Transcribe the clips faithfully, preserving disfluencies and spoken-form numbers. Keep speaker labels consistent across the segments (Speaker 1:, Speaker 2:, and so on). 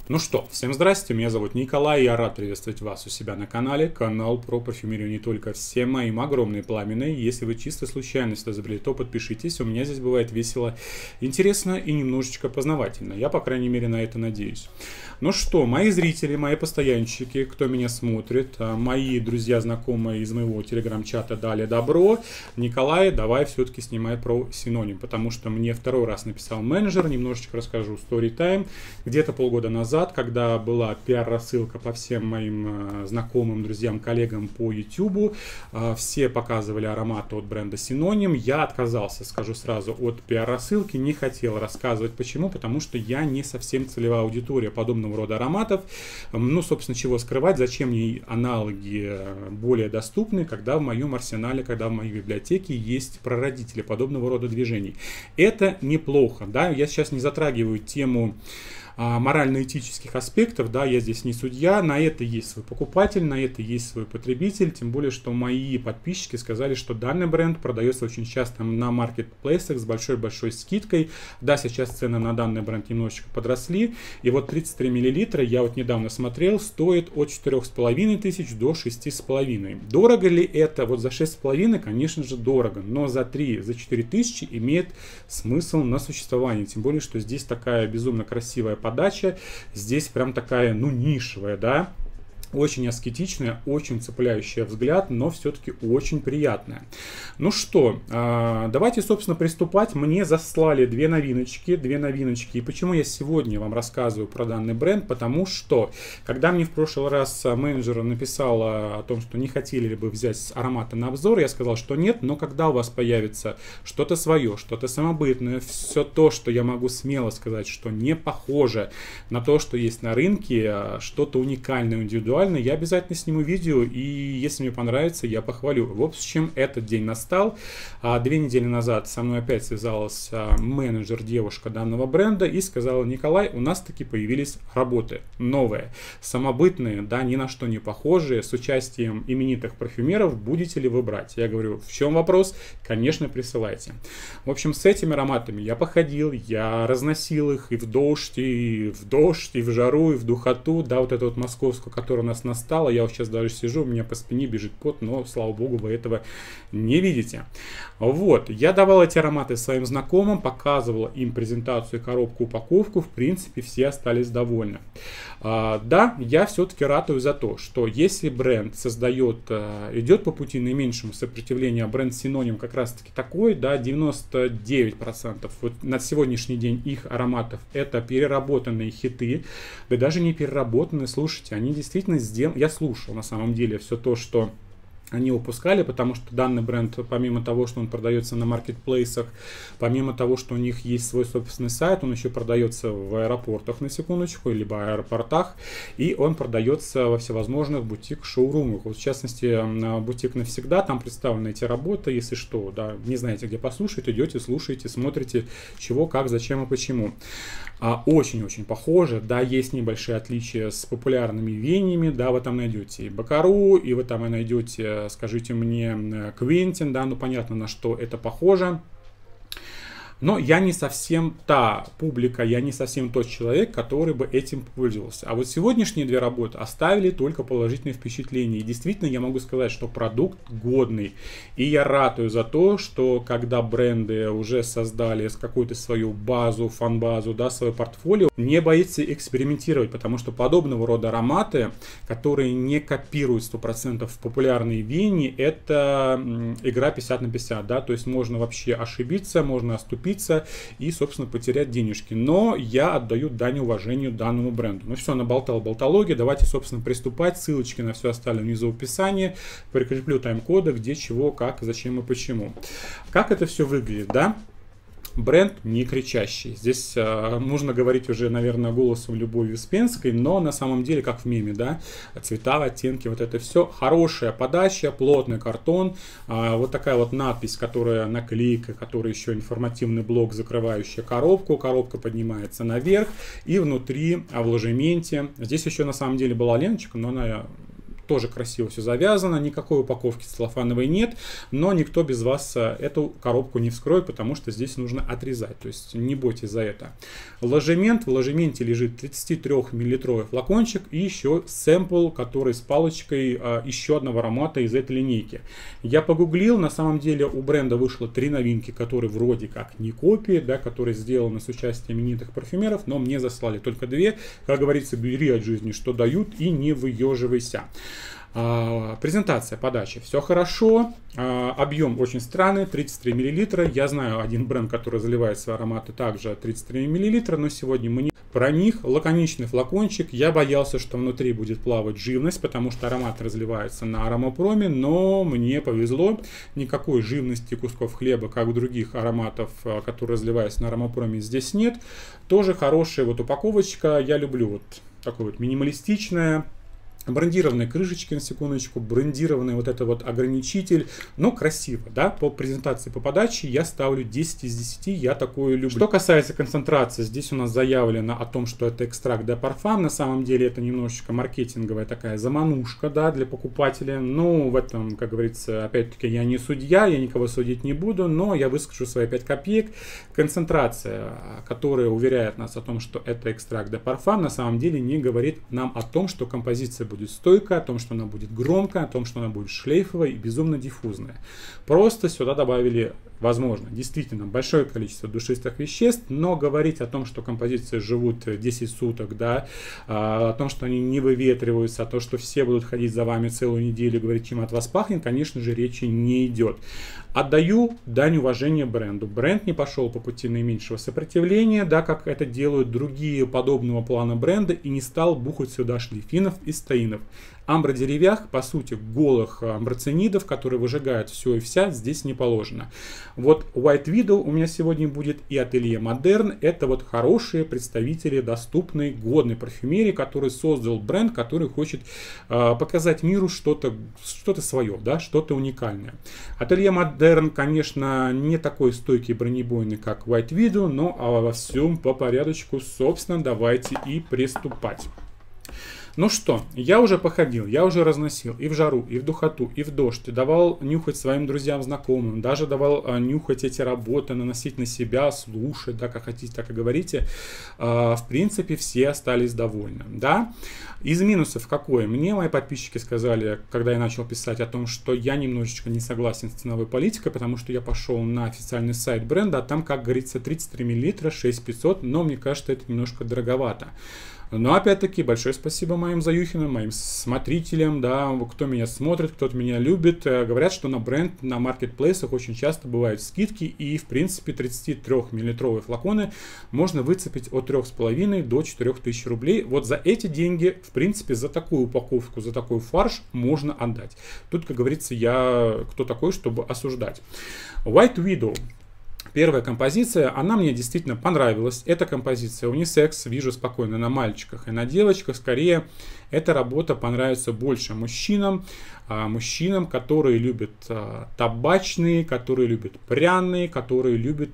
Speaker 1: Ну что, всем здрасте, меня зовут Николай, я рад приветствовать вас у себя на канале, канал про парфюмерию не только. Всем моим огромные пламенные, если вы чисто случайно сюда забрели, то подпишитесь, у меня здесь бывает весело, интересно и немножечко познавательно, я по крайней мере на это надеюсь. Ну что, мои зрители, мои постоянщики, кто меня смотрит, мои друзья, знакомые из моего телеграм-чата дали добро, Николай, давай все-таки снимай про синоним, потому что мне второй раз написал менеджер, немножечко расскажу story time, где-то полгода назад, когда была пиар-рассылка по всем моим знакомым, друзьям, коллегам по YouTube, все показывали ароматы от бренда Синоним. Я отказался, скажу сразу, от пиар-рассылки, не хотел рассказывать почему, потому что я не совсем целевая аудитория подобного рода ароматов. Ну, собственно, чего скрывать, зачем мне аналоги более доступны, когда в моем арсенале, когда в моей библиотеке есть прародители подобного рода движений. Это неплохо, да, я сейчас не затрагиваю тему морально-этических аспектов, да, я здесь не судья, на это есть свой покупатель, на это есть свой потребитель, тем более, что мои подписчики сказали, что данный бренд продается очень часто на маркетплейсах с большой-большой скидкой, да, сейчас цены на данный бренд немножечко подросли, и вот тридцать три миллилитра, я вот недавно смотрел, стоит от четырёх с половиной тысяч до шести с половиной. Дорого ли это? Вот за шесть с половиной, конечно же, дорого, но за три, за четыре тысячи имеет смысл на существование, тем более, что здесь такая безумно красивая подача, здесь прям такая, ну, нишевая, да, очень аскетичная, очень цепляющая взгляд, но все-таки очень приятная. Ну что, давайте, собственно, приступать. Мне заслали две новиночки, две новиночки. И почему я сегодня вам рассказываю про данный бренд? Потому что, когда мне в прошлый раз менеджер написал о том, что не хотели ли бы взять ароматы на обзор, я сказал, что нет, но когда у вас появится что-то свое, что-то самобытное, все то, что я могу смело сказать, что не похоже на то, что есть на рынке, что-то уникальное, индивидуальное, я обязательно сниму видео, и если мне понравится, я похвалю. В общем, этот день настал. Две недели назад со мной опять связалась менеджер, девушка данного бренда, и сказала: Николай, у нас таки появились работы новые, самобытные, да, ни на что не похожие, с участием именитых парфюмеров. Будете ли вы брать? Я говорю, в чем вопрос? Конечно, присылайте. В общем, с этими ароматами я походил, я разносил их и в дождь, и в дождь, и в жару, и в духоту, да, вот эту вот московскую, которая у нас настала. Я вот сейчас даже сижу, у меня по спине бежит пот, но, слава богу, вы этого не видите. Вот, я давал эти ароматы своим знакомым, показывал им презентацию, коробку, упаковку, в принципе, все остались довольны. А, да, я все-таки ратую за то, что если бренд создает, идет по пути наименьшему сопротивления, бренд Синоним как раз-таки такой, да, девяносто девять процентов вот на сегодняшний день их ароматов это переработанные хиты, да даже не переработанные, слушайте, они действительно сделаны, я слушал на самом деле все то, что они выпускали, потому что данный бренд, помимо того, что он продается на маркетплейсах, помимо того, что у них есть свой собственный сайт, он еще продается в аэропортах, на секундочку, либо аэропортах, и он продается во всевозможных бутик-шоурумах. Вот, в частности, бутик «Навсегда», там представлены эти работы, если что, да, не знаете, где послушать, идете, слушаете, смотрите, чего, как, зачем и почему. Очень-очень похоже, да, есть небольшие отличия с популярными веяниями, да, вы там найдете и Бакару, и вы там и найдете, скажите мне, Квентин, да, ну понятно, на что это похоже. Но я не совсем та публика, я не совсем тот человек, который бы этим пользовался. А вот сегодняшние две работы оставили только положительные впечатления. И действительно я могу сказать, что продукт годный. И я ратую за то, что когда бренды уже создали какую-то свою базу, фан-базу, да, свое портфолио, не боится экспериментировать, потому что подобного рода ароматы, которые не копируют сто процентов популярные веяния, это игра пятьдесят на пятьдесят, да, то есть можно вообще ошибиться, можно оступиться и, собственно, потерять денежки. Но я отдаю дань уважению данному бренду. Ну все, наболтал болтологии. Давайте, собственно, приступать. Ссылочки на все оставлю внизу в описании. Прикреплю тайм-коды, где, чего, как, зачем и почему. Как это все выглядит, да? Бренд не кричащий. Здесь э, нужно говорить уже, наверное, голосом Любови Успенской, но на самом деле, как в меме, да, цвета, оттенки, вот это все. Хорошая подача, плотный картон, э, вот такая вот надпись, которая наклейка, которая еще информативный блок, закрывающая коробку. Коробка поднимается наверх, и внутри, а в ложементе, здесь еще на самом деле была леночка, но она тоже красиво все завязано, никакой упаковки целлофановой нет, но никто без вас эту коробку не вскроет, потому что здесь нужно отрезать, то есть не бойтесь за это. Ложемент, в ложементе лежит тридцатитрёхмиллилитровый флакончик и еще сэмпл, который с палочкой а, еще одного аромата из этой линейки. Я погуглил, на самом деле у бренда вышло три новинки, которые вроде как не копии, да, которые сделаны с участием именитых парфюмеров, но мне заслали только две. Как говорится, бери от жизни, что дают, и не выеживайся. А, презентация, подача, все хорошо. А, объем очень странный, тридцать три миллилитра. Я знаю один бренд, который заливает свои ароматы также тридцать три миллилитра, но сегодня мы не про них. Лаконичный флакончик. Я боялся, что внутри будет плавать живность, потому что аромат разливается на аромапроме, но мне повезло. Никакой живности кусков хлеба, как у других ароматов, которые разливаются на аромапроме, здесь нет. Тоже хорошая вот упаковочка. Я люблю вот такой вот минималистичная. Брендированные крышечки, на секундочку, брендированный вот это вот ограничитель, но красиво, да, по презентации, по подаче я ставлю десять из десяти, я такое люблю. Что касается концентрации, здесь у нас заявлено о том, что это экстракт де парфам, на самом деле это немножечко маркетинговая такая заманушка, да, для покупателя, ну, в этом, как говорится, опять-таки я не судья, я никого судить не буду, но я выскажу свои пять копеек. Концентрация, которая уверяет нас о том, что это экстракт де парфам, на самом деле не говорит нам о том, что композиция будет стойкая, о том, что она будет громкая, о том, что она будет шлейфовая и безумно диффузная. Просто сюда добавили, возможно, действительно большое количество душистых веществ, но говорить о том, что композиции живут десять суток, да, о том, что они не выветриваются, о том, что все будут ходить за вами целую неделю, говорить, чем от вас пахнет, конечно же, речи не идет. Отдаю дань уважения бренду. Бренд не пошел по пути наименьшего сопротивления, да, как это делают другие подобного плана бренда, и не стал бухать сюда шлейфинов и стаинов. Амбродеревьях, по сути, голых амброцинидов, которые выжигают все и вся, здесь не положено. Вот White Widow у меня сегодня будет и Atelier Moderne. Это вот хорошие представители доступной, годной парфюмерии, который создал бренд, который хочет э, показать миру что-то что-то свое, да, что-то уникальное. Atelier Moderne, конечно, не такой стойкий бронебойный, как White Widow, но а во всем по порядочку, собственно, давайте и приступать. Ну что, я уже походил, я уже разносил и в жару, и в духоту, и в дождь, давал нюхать своим друзьям, знакомым, даже давал а, нюхать эти работы, наносить на себя, слушать, да, как хотите, так и говорите. А, в принципе, все остались довольны, да. Из минусов какое? Мне мои подписчики сказали, когда я начал писать о том, что я немножечко не согласен с ценовой политикой, потому что я пошел на официальный сайт бренда, а там, как говорится, тридцать три миллилитра, шесть тысяч пятьсот, но мне кажется, это немножко дороговато. Но опять-таки большое спасибо моим заюхинам, моим смотрителям, да, кто меня смотрит, кто меня любит. Говорят, что на бренд, на маркетплейсах очень часто бывают скидки, и в принципе тридцатитрёхмиллилитровые флаконы можно выцепить от трёх с половиной до четырёх тысяч рублей. Вот за эти деньги, в принципе, за такую упаковку, за такой фарш можно отдать. Тут, как говорится, я кто такой, чтобы осуждать. White Widow. Первая композиция, она мне действительно понравилась. Эта композиция унисекс, вижу спокойно на мальчиках и на девочках. Скорее, эта работа понравится больше мужчинам. Мужчинам, которые любят табачные, которые любят пряные, которые любят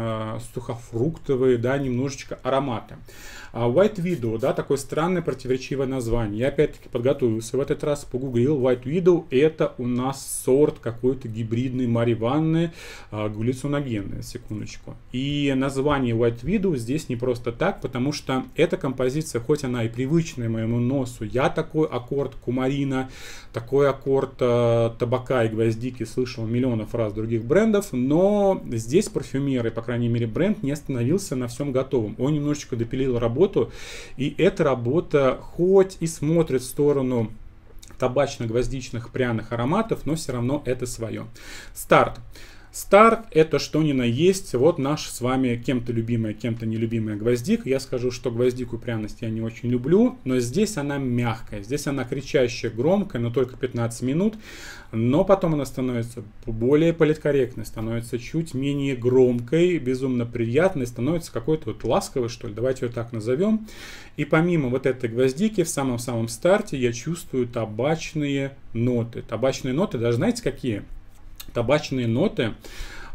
Speaker 1: сухофруктовые, да, немножечко ароматы. White Widow, да, такое странное противоречивое название. Я опять-таки подготовился в этот раз, погуглил. White Widow — это у нас сорт какой-то гибридный мариванны, галлюциногенный, секундочку. И название White Widow здесь не просто так, потому что эта композиция, хоть она и привычная моему носу, я такой аккорд кумарина, такой аккорд э, табака и гвоздики слышал миллионов раз других брендов, но здесь парфюмеры, по крайней мере бренд, не остановился на всем готовом. Он немножечко допилил работу, и эта работа хоть и смотрит в сторону табачно-гвоздичных пряных ароматов, но все равно это свое. Старт. Старт — это что ни на есть. Вот наш с вами кем-то любимая, кем-то нелюбимая гвоздика. Я скажу, что гвоздику пряность я не очень люблю, но здесь она мягкая. Здесь она кричащая, громкая, но только пятнадцать минут. Но потом она становится более политкорректной, становится чуть менее громкой, безумно приятной, становится какой-то вот ласковой, что ли. Давайте ее так назовем. И помимо вот этой гвоздики, в самом-самом старте я чувствую табачные ноты. Табачные ноты, даже знаете какие? Табачные ноты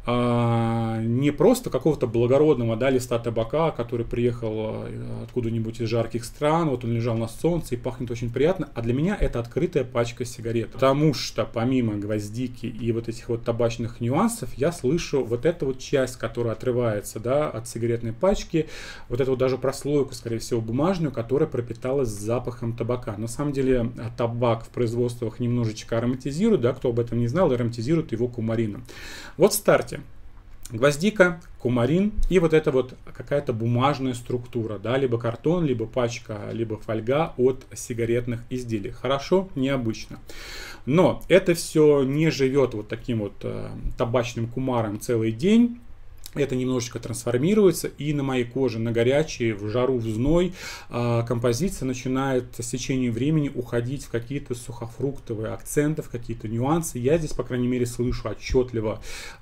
Speaker 1: а, не просто какого-то благородного, да, листа табака, который приехал откуда-нибудь из жарких стран, вот он лежал на солнце и пахнет очень приятно, а для меня это открытая пачка сигарет. Потому что помимо гвоздики и вот этих вот табачных нюансов, я слышу вот эту вот часть, которая отрывается, да, от сигаретной пачки, вот эту вот даже прослойку, скорее всего, бумажную, которая пропиталась запахом табака. На самом деле табак в производствах немножечко ароматизирует, да, кто об этом не знал, ароматизирует его кумарином. Вот в старте гвоздика, кумарин и вот это вот какая-то бумажная структура, да, либо картон, либо пачка, либо фольга от сигаретных изделий. Хорошо, необычно. Но это все не живет вот таким вот э, табачным кумаром целый день. Это немножечко трансформируется, и на моей коже, на горячей, в жару, в зной, э, композиция начинает с течением времени уходить в какие-то сухофруктовые акценты, в какие-то нюансы. Я здесь, по крайней мере, слышу отчетливо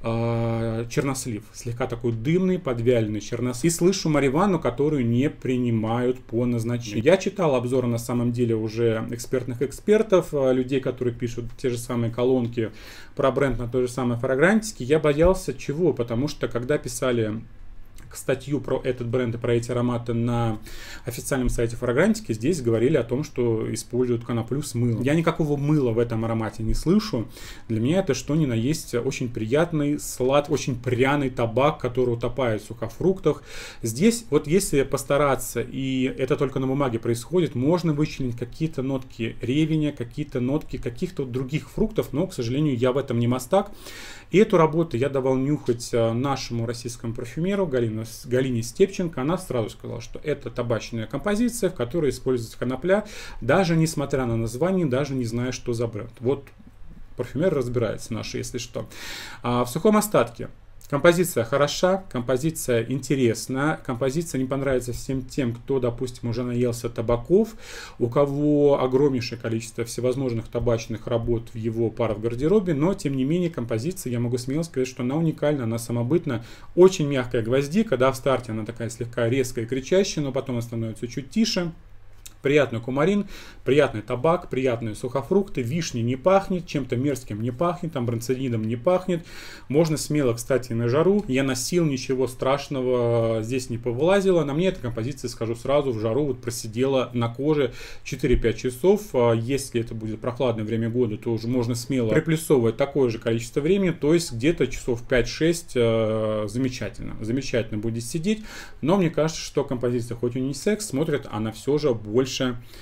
Speaker 1: э, чернослив, слегка такой дымный, подвяленный чернослив. И слышу марихуану, которую не принимают по назначению. Я читал обзоры, на самом деле, уже экспертных экспертов, э, людей, которые пишут те же самые колонки про бренд на той же самой фрагрантике. Я боялся чего? Потому что, когда писали статью про этот бренд и про эти ароматы на официальном сайте фрагрантики, здесь говорили о том, что используют коноплю с мылом. Я никакого мыла в этом аромате не слышу. Для меня это что ни на есть очень приятный, сладкий, очень пряный табак, который утопает в сухофруктах. Здесь вот если постараться, и это только на бумаге происходит, можно вычленить какие-то нотки ревеня, какие-то нотки каких-то других фруктов, но, к сожалению, я в этом не мастак. И эту работу я давал нюхать нашему российскому парфюмеру Галине, Галине Степченко. Она сразу сказала, что это табачная композиция, в которой используется конопля, даже несмотря на название, даже не зная, что за бренд. Вот парфюмер разбирается наш, если что. А в сухом остатке композиция хороша, композиция интересна, композиция не понравится всем тем, кто, допустим, уже наелся табаков, у кого огромнейшее количество всевозможных табачных работ в его пар в гардеробе, но, тем не менее, композиция, я могу смело сказать, что она уникальна, она самобытна, очень мягкая гвоздика, да, в старте она такая слегка резкая и кричащая, но потом она становится чуть тише. Приятный кумарин, приятный табак, приятные сухофрукты, вишни не пахнет, чем-то мерзким не пахнет, амброцинидом не пахнет. Можно смело, кстати, на жару. Я носил, ничего страшного здесь не повылазило. На мне эта композиция, скажу сразу, в жару вот просидела на коже четыре-пять часов. Если это будет прохладное время года, то уже можно смело приплюсовывать такое же количество времени, то есть где-то часов пять-шесть. Замечательно, замечательно будет сидеть. Но мне кажется, что композиция хоть и не секс, смотрит она все же больше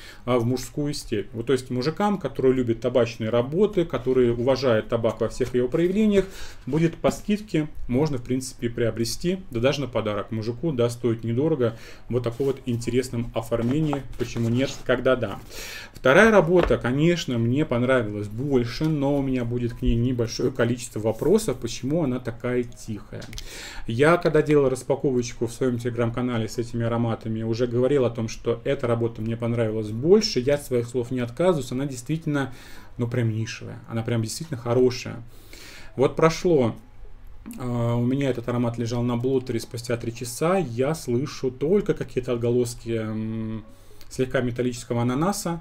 Speaker 1: в мужскую степь. Вот, то есть мужикам, которые любят табачные работы, которые уважают табак во всех его проявлениях, будет по скидке, можно в принципе приобрести, да даже на подарок мужику, да, стоит недорого, вот таком вот интересном оформлении, почему нет, когда да. Вторая работа, конечно, мне понравилась больше, но у меня будет к ней небольшое количество вопросов, почему она такая тихая. Я, когда делал распаковочку в своем телеграм-канале с этими ароматами, уже говорил о том, что эта работа мне понравилась больше, я от своих слов не отказываюсь, она действительно, ну прям нишевая, она прям действительно хорошая. Вот прошло, э, у меня этот аромат лежал на блотере, спустя три часа я слышу только какие-то отголоски э, слегка металлического ананаса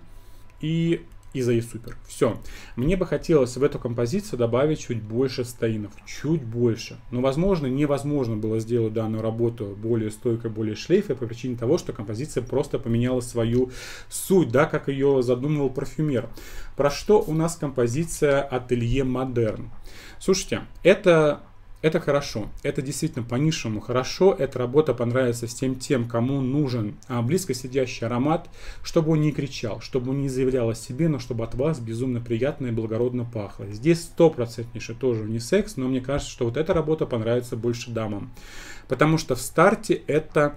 Speaker 1: и Иза и Супер. Все. Мне бы хотелось в эту композицию добавить чуть больше стеинов. Чуть больше. Но, возможно, невозможно было сделать данную работу более стойкой, более шлейфой по причине того, что композиция просто поменяла свою суть, да, как ее задумывал парфюмер. Про что у нас композиция Atelier Modern? Слушайте, это... Это хорошо, это действительно по-низшему хорошо, эта работа понравится всем тем, кому нужен а, близко сидящий аромат, чтобы он не кричал, чтобы он не заявлял о себе, но чтобы от вас безумно приятно и благородно пахло. Здесь стопроцентнейший тоже унисекс, но мне кажется, что вот эта работа понравится больше дамам, потому что в старте это...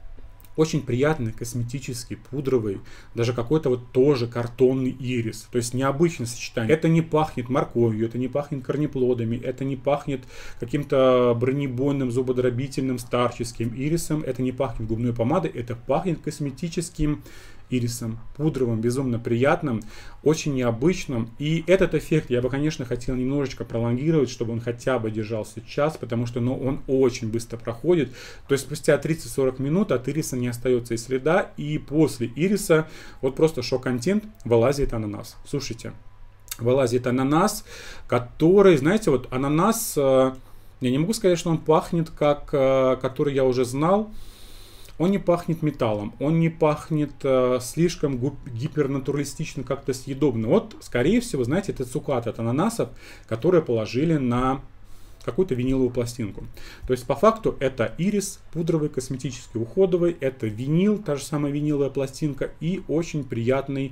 Speaker 1: очень приятный, косметический, пудровый, даже какой-то вот тоже картонный ирис. То есть необычное сочетание. Это не пахнет морковью, это не пахнет корнеплодами, это не пахнет каким-то бронебойным, зубодробительным, старческим ирисом, это не пахнет губной помадой, это пахнет косметическим ирисом, пудровым, безумно приятным, очень необычным. И этот эффект я бы, конечно, хотел немножечко пролонгировать, чтобы он хотя бы держался час, потому что ну, он очень быстро проходит. То есть спустя тридцать-сорок минут от ириса не остается и следа, и после ириса вот просто шок-контент, вылазит ананас. Слушайте, вылазит ананас, который, знаете, вот ананас... Я не могу сказать, что он пахнет как, который я уже знал. Он не пахнет металлом, он не пахнет э, слишком гипернатуралистично, как-то съедобно. Вот, скорее всего, знаете, это цукаты от ананасов, которые положили на какую-то виниловую пластинку. То есть, по факту, это ирис, пудровый, косметический, уходовый, это винил, та же самая виниловая пластинка и очень приятный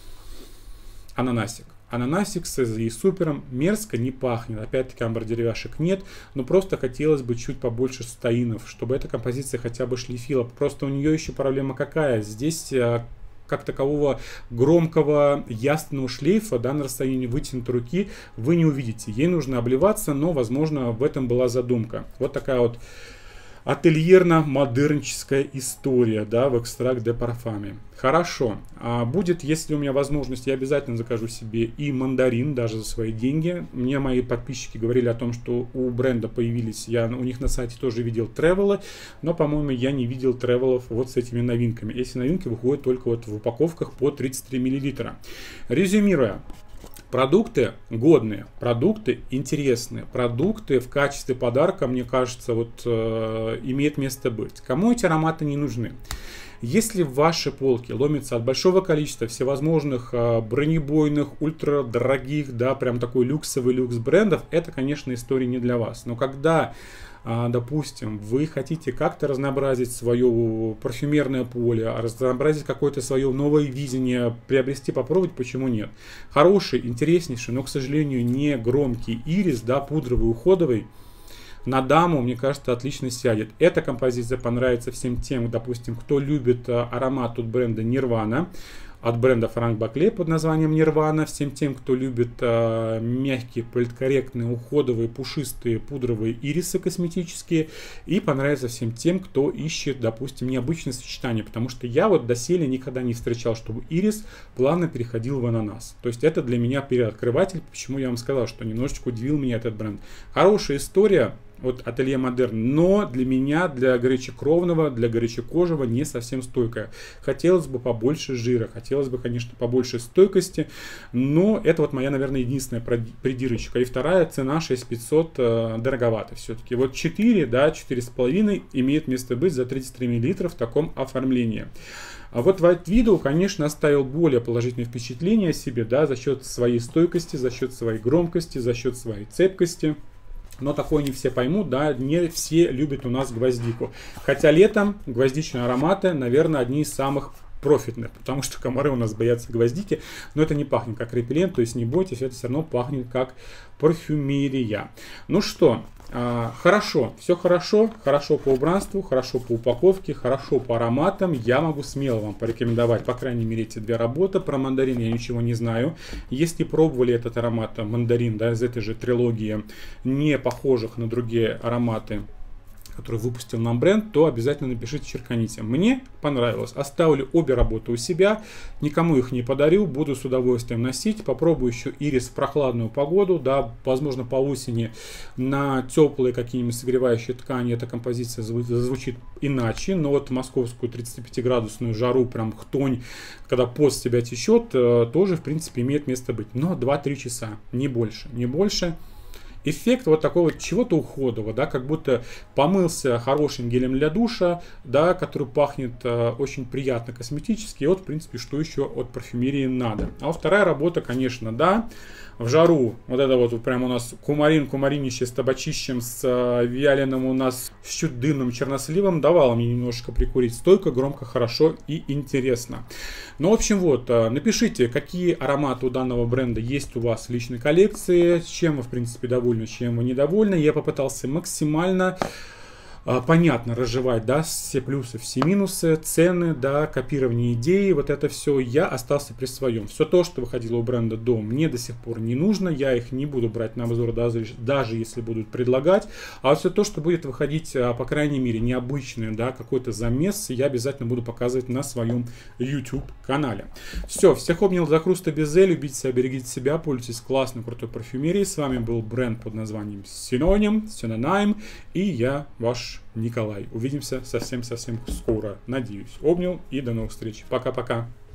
Speaker 1: ананасик. Ананасик с и супером мерзко не пахнет. Опять-таки амбр-деревяшек нет, но просто хотелось бы чуть побольше стаинов, чтобы эта композиция хотя бы шлифила. Просто у нее еще проблема какая? Здесь как такового громкого ясного шлейфа, да, на расстоянии вытянутой руки вы не увидите. Ей нужно обливаться, но, возможно, в этом была задумка. Вот такая вот ательерно-модерническая история, да, в экстракт де парфаме. Хорошо. А будет, если у меня возможность, я обязательно закажу себе и мандарин, даже за свои деньги. Мне мои подписчики говорили о том, что у бренда появились, я у них на сайте тоже видел тревелы, но, по-моему, я не видел тревелов вот с этими новинками. Эти новинки выходят только вот в упаковках по тридцать три миллилитра. Резюмируя. Продукты годные, продукты интересные, продукты в качестве подарка, мне кажется, вот э, имеет место быть. Кому эти ароматы не нужны? Если ваши полки ломятся от большого количества всевозможных э, бронебойных, ультрадорогих, да, прям такой люксовый люкс брендов, это, конечно, история не для вас. Но когда, э, допустим, вы хотите как-то разнообразить свое парфюмерное поле, разнообразить какое-то свое новое видение, приобрести, попробовать, почему нет? Хороший, интереснейший, но, к сожалению, не громкий ирис, да, пудровый, уходовый, на даму, мне кажется, отлично сядет. Эта композиция понравится всем тем, допустим, кто любит аромат от бренда Nirvana, от бренда Franck Baclé под названием Nirvana, всем тем, кто любит э, мягкие, политкорректные, уходовые, пушистые, пудровые ирисы косметические, и понравится всем тем, кто ищет, допустим, необычное сочетание, потому что я вот доселе никогда не встречал, чтобы ирис плавно переходил в ананас. То есть это для меня переоткрыватель, почему я вам сказал, что немножечко удивил меня этот бренд. Хорошая история от Atelier Moderne, но для меня, для горячекровного, для горячекожего не совсем стойкая. Хотелось бы побольше жира, хотелось бы, конечно, побольше стойкости, но это вот моя, наверное, единственная придирочка. И вторая, цена шесть тысяч пятьсот, э, дороговато все-таки. Вот четыре, да, четыре с половиной имеет место быть за тридцать три миллилитра в таком оформлении. А вот White Widow, конечно, оставил более положительное впечатление о себе, да, за счет своей стойкости, за счет своей громкости, за счет своей цепкости. Но такое не все поймут, да, не все любят у нас гвоздику. Хотя летом гвоздичные ароматы, наверное, одни из самых профитных, потому что комары у нас боятся гвоздики, но это не пахнет как репеллент, то есть не бойтесь, это все равно пахнет как парфюмерия. Ну что, а, хорошо, все хорошо, хорошо по убранству, хорошо по упаковке, хорошо по ароматам. Я могу смело вам порекомендовать, по крайней мере, эти две работы. Про мандарин я ничего не знаю. Если пробовали этот аромат, мандарин, да, из этой же трилогии, не похожих на другие ароматы, который выпустил нам бренд, то обязательно напишите, черканите. Мне понравилось. Оставлю обе работы у себя. Никому их не подарю. Буду с удовольствием носить. Попробую еще ирис в прохладную погоду. Да, возможно, по осени на теплые какие-нибудь согревающие ткани эта композиция звучит иначе. Но вот московскую тридцатипятиградусную жару, прям хтонь, когда пот с тебя течет, тоже, в принципе, имеет место быть. Но два-три часа. Не больше. Не больше. Эффект вот такого чего-то уходового, да, как будто помылся хорошим гелем для душа, да, который пахнет э, очень приятно косметически. И вот, в принципе, что еще от парфюмерии надо. А вторая работа, конечно, да, в жару, вот это вот прям у нас кумарин, кумаринище с табачищем, с э, вяленым у нас с чуть дымным черносливом, давало мне немножко прикурить. Стойко, громко, хорошо и интересно. Ну, в общем, вот, э, напишите, какие ароматы у данного бренда есть у вас в личной коллекции, с чем вы, в принципе, довольны, чем вы недовольны. Я попытался максимально понятно разжевать, да, все плюсы, все минусы, цены, да, копирование идеи, вот это все. Я остался при своем. Все то, что выходило у бренда до, мне до сих пор не нужно, я их не буду брать на обзор, даже, даже если будут предлагать. А все то, что будет выходить, по крайней мере, необычное, да, какой-то замес, я обязательно буду показывать на своем YouTube канале. Все, всех обнял за хруста безе, любите себя, берегите себя, пользуйтесь классной, крутой парфюмерией. С вами был бренд под названием Synonym, Synonym, и я ваш Николай. Увидимся совсем-совсем скоро, надеюсь. Обнял и до новых встреч. Пока-пока.